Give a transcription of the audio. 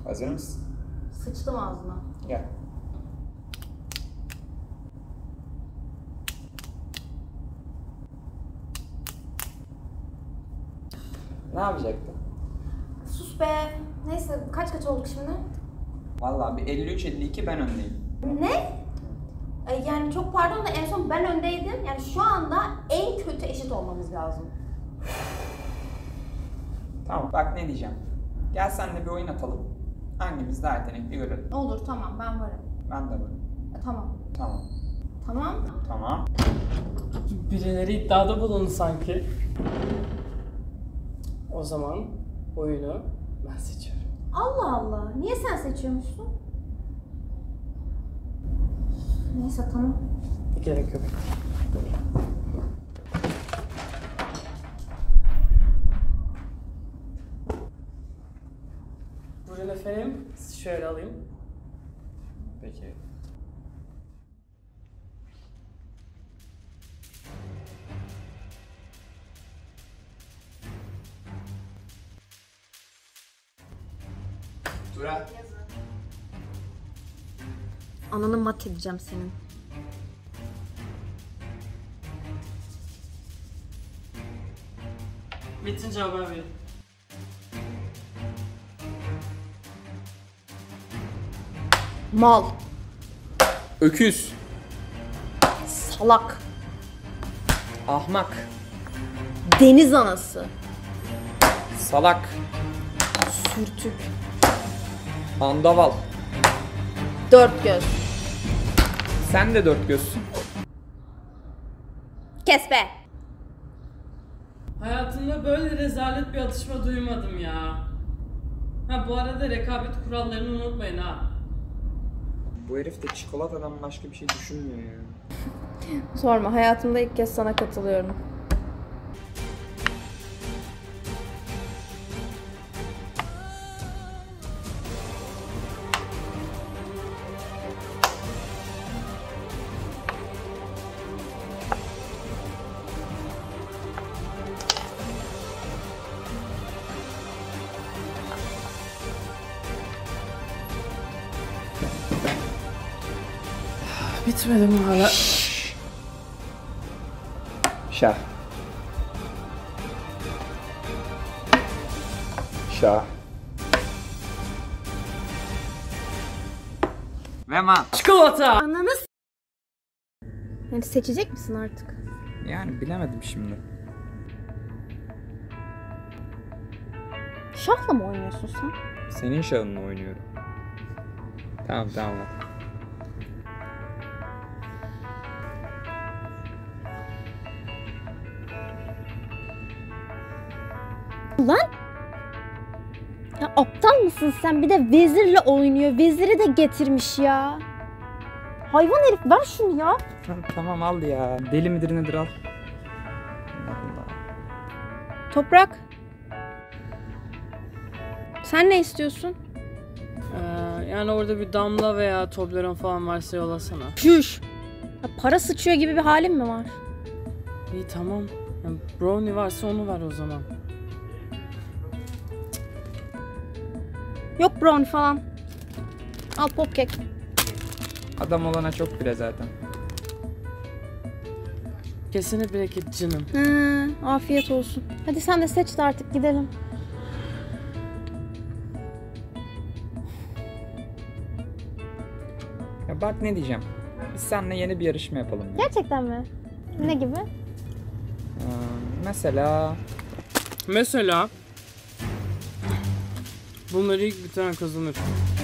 Hazır mısın? Sıçtım ağzına. Gel. Ne yapacaktın? Sus be. Neyse kaç olduk şimdi? Vallahi bir 53-52 ben öndeyim. Ne? Yani çok pardon da en son ben öndeydim. Yani şu anda en kötü eşit olmamız lazım. Tamam bak ne diyeceğim. Gel seninle bir oyun atalım. Hangimiz daha yetenekli görelim. Olur tamam ben varım. Ben de varım. Tamam. Tamam. Tamam. Tamam. Birileri iddiada bulundu sanki. O zaman oyunu ben seçiyorum. Allah Allah. Niye sen seçiyormuşsun? Neyse tamam. Gerek yok. Buyurun efendim. Sizi şöyle alayım. Peki. Tura. Ananı mat edeceğim senin. Bitince haber verin. Mal. Öküz. Salak. Ahmak. Deniz anası. Salak. Sürtük. Andaval. Dört göz. Sen de dört gözsün. Kes be. Hayatımda böyle rezalet bir atışma duymadım ya. Ha bu arada rekabet kurallarını unutmayın ha. Bu herif de çikolatadan başka bir şey düşünmüyor ya. Sorma, hayatımda ilk kez sana katılıyorum. Bitmedi mi hala? Şah. Şah. Ve mat. Çikolata! Ananı Yani seçecek misin artık? Yani bilemedim şimdi. Şahla mı oynuyorsun sen? Senin şahınla oynuyorum. Tamam. Lan! Ya aptal mısın sen? Bir de vezirle oynuyor. Veziri de getirmiş ya. Hayvan herif, ver şunu ya. Tamam al ya. Deli midir nedir al. Allah. Toprak. Sen ne istiyorsun? Yani orada bir damla veya Toblerone falan varsa yollasana. Şuş. Ya para sıçıyor gibi bir halin mi var? İyi tamam. Yani brownie varsa onu ver o zaman. Yok brownie falan. Al popkek. Adam olana çok bile zaten. Kesene bereket canım. Afiyet olsun. Hadi sen de seç de artık gidelim. Ya bak ne diyeceğim. Biz seninle yeni bir yarışma yapalım ya. Gerçekten mi? Ne gibi? Mesela bunları ilk bitiren kazanır.